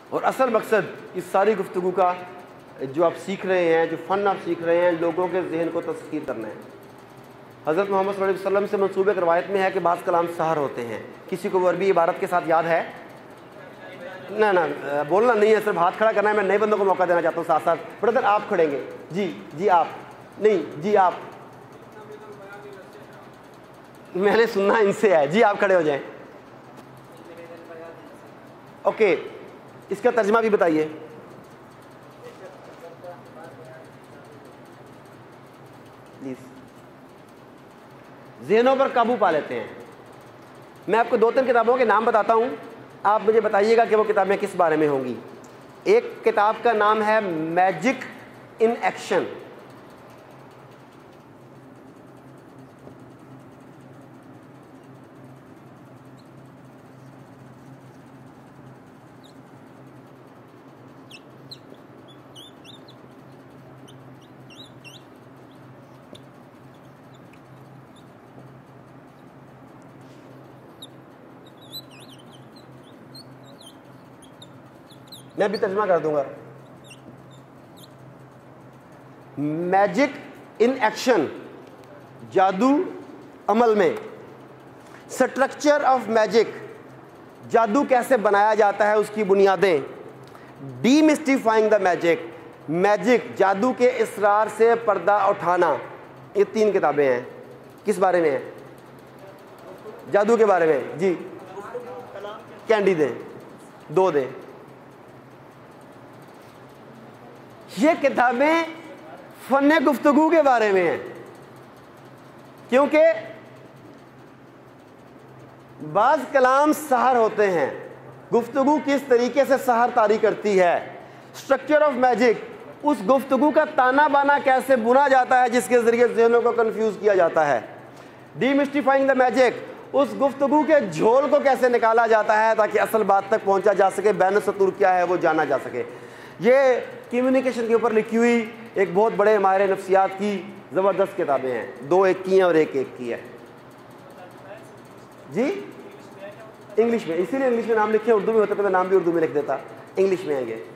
और असल मकसद इस सारी गुफ्तगू का, जो आप सीख रहे हैं, जो फ़न आप सीख रहे हैं, लोगों के जहन को तस्कीर करना है। हज़रत मोहम्मद सल्लल्लाहु अलैहि वसल्लम से मंसूब एक रवायत में है कि बाज़ कलाम सहर होते हैं। किसी को वो अरबी इबारत के साथ याद है? ना ना, बोलना नहीं है, सिर्फ हाथ खड़ा करना है। मैं नए बंदों को मौका देना चाहता हूँ साथ साथ। ब्रदर आप खड़ेंगे जी, जी आप नहीं, जी आप, मैंने सुनना इनसे है। जी आप खड़े हो जाएं। ओके, इसका तर्जमा भी बताइए। प्लीज, ज़हनों पर काबू पा लेते हैं। मैं आपको 2-3 किताबों के नाम बताता हूं, आप मुझे बताइएगा कि वो किताबें किस बारे में होंगी। एक किताब का नाम है मैजिक इन एक्शन। मैं भी तर्जुमा कर दूंगा। मैजिक इन एक्शन, जादू अमल में। स्ट्रक्चर ऑफ मैजिक, जादू कैसे बनाया जाता है, उसकी बुनियादें। डीमिस्टिफाइंग द मैजिक, मैजिक जादू के इसरार से पर्दा उठाना। ये 3 किताबें हैं। किस बारे में है? जादू के बारे में। जी, कैंडी दें, 2 दें। ये किताबें फन गुफ्तगू के बारे में हैं, क्योंकि बाज़ कलाम सहर होते हैं। गुफ्तगू किस तरीके से सहर तारी करती है। स्ट्रक्चर ऑफ मैजिक, उस गुफ्तगू का ताना बाना कैसे बुना जाता है जिसके ज़रिए ज़हनों को कंफ्यूज किया जाता है। डीमिस्टिफाइंग द मैजिक, उस गुफ्तगू के झोल को कैसे निकाला जाता है ताकि असल बात तक पहुंचा जा सके, बैन सतूर क्या है वो जाना जा सके। ये कम्युनिकेशन के ऊपर लिखी हुई एक बहुत बड़े माहिर नफ्सियात की ज़बरदस्त किताबें हैं। 2 एक की हैं और एक की है। जी इंग्लिश में, इसीलिए इंग्लिश में नाम लिखे। उर्दू में होता तो मैं नाम भी उर्दू में लिख देता। इंग्लिश में है ये।